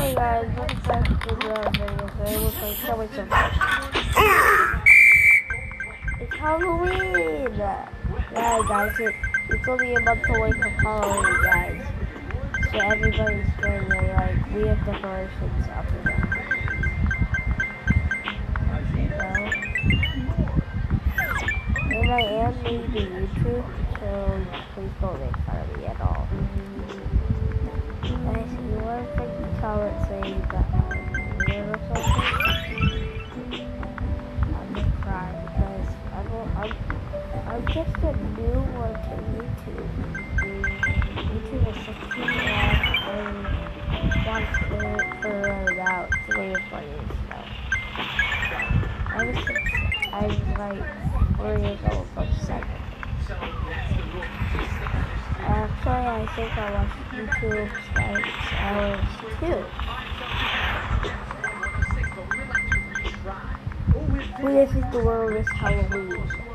Hey guys, welcome back to the video. Today we're playing Subway Surfers. It's Halloween! Yeah guys, it's only a month away from Halloween, guys. So everybody's getting like weird decorations up and down. And I am new to YouTube, so please don't make fun of me at all. Guys, if you want to make the comment saying that I'm weird or something, I'm just crying because I'm just a new one to YouTube. YouTube is 16 and wants it for about 3 or 4 years now. I was like 4 years old from 7. Actually, I think I watched YouTube since I was 2. Who do you think the world is Halloween?